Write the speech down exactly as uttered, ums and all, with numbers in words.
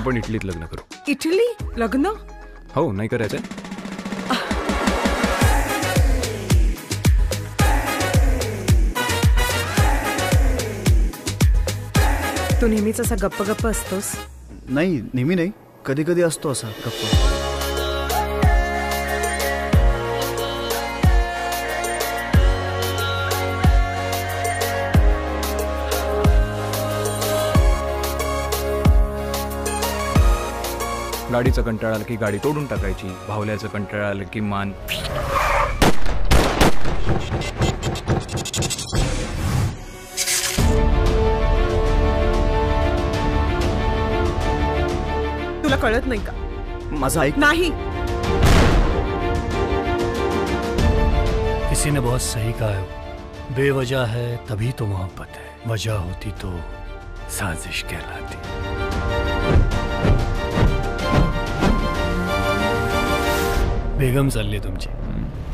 आपण इटलीत लग्न करू. इटली लग्न? हो, नाही करायचंय? तू नेहमीच असा गप्प गप्प असतोस? नाही, नेहमी नाही, कधी कधी असतो असा गप्प. गाडीचा कंटाळा आला की गाडी तोडून टाकायची, भावल्याचं कंटाळा आलं की मान. तुला कळत नाही का? माझं ऐक. नाही. किसी ने बहुत सही कहा है, बेवजह है तभी तो मोहब्बत है, वजह होती तो साजिश कहलाती. बेगम चालली तुमची.